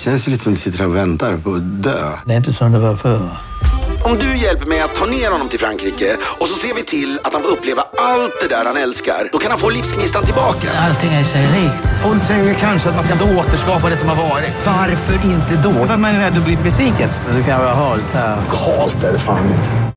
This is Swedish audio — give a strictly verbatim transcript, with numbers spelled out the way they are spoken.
Känns ju lite som att vi sitter och väntar på att dö. Det är inte som det var förr. Om du hjälper mig att ta ner honom till Frankrike och så ser vi till att han får uppleva allt det där han älskar, då kan han få livsgnistan tillbaka. Allting är sig likt. Folk säger kanske att man ska inte återskapa det som har varit. Varför inte då? För man är rädd att bli besviken. Men det kan vara halt här. Halt är det fan inte.